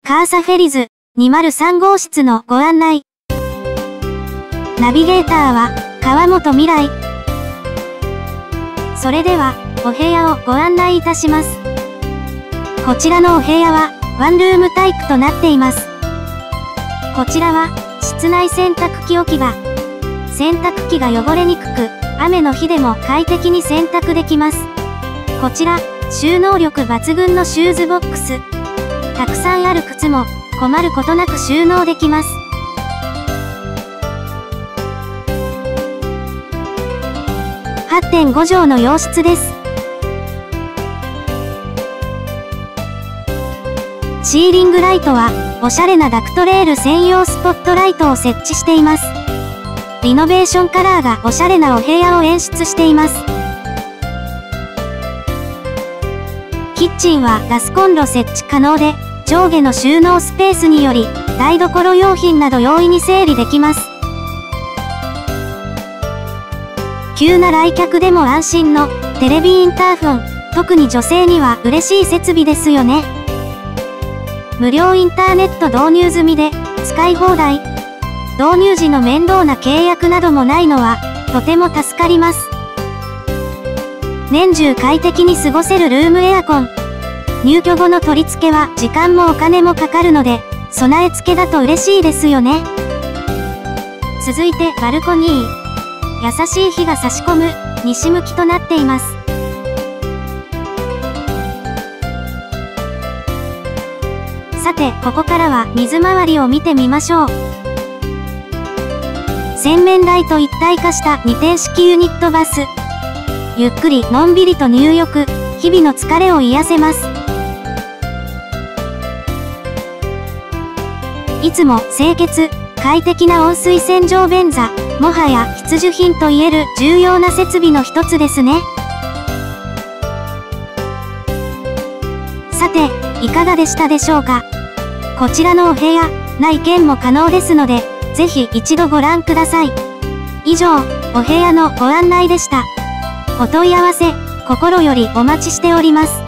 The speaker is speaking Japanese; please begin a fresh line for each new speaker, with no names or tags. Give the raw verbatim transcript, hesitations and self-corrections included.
カーサフェリズにまるさん号室のご案内。ナビゲーターは川本未来。それではお部屋をご案内いたします。こちらのお部屋はワンルームタイプとなっています。こちらは室内洗濯機置き場。洗濯機が汚れにくく、雨の日でも快適に洗濯できます。こちら、収納力抜群のシューズボックス。たくさんある靴も困ることなく収納できます。はってんごじょうの洋室です。シーリングライトは、おしゃれなダクトレール専用スポットライトを設置しています。リノベーションカラーがおしゃれなお部屋を演出しています。キッチンはガスコンロ設置可能で、上下の収納スペースにより、台所用品など容易に整理できます。急な来客でも安心のテレビインターフォン、特に女性には嬉しい設備ですよね。無料インターネット導入済みで、使い放題。導入時の面倒な契約などもないのは、とても助かります。年中快適に過ごせるルームエアコン。入居後の取り付けは時間もお金もかかるので、備え付けだと嬉しいですよね。続いてバルコニー。優しい日が差し込む、西向きとなっています。さて、ここからは水回りを見てみましょう。洗面台と一体化したにてん式ユニットバス。ゆっくりのんびりと入浴、日々の疲れを癒せます。いつも清潔、快適な温水洗浄便座、もはや必需品と言える重要な設備の一つですね。さて、いかがでしたでしょうか。こちらのお部屋、内見も可能ですので、ぜひ一度ご覧ください。以上、お部屋のご案内でした。お問い合わせ、心よりお待ちしております。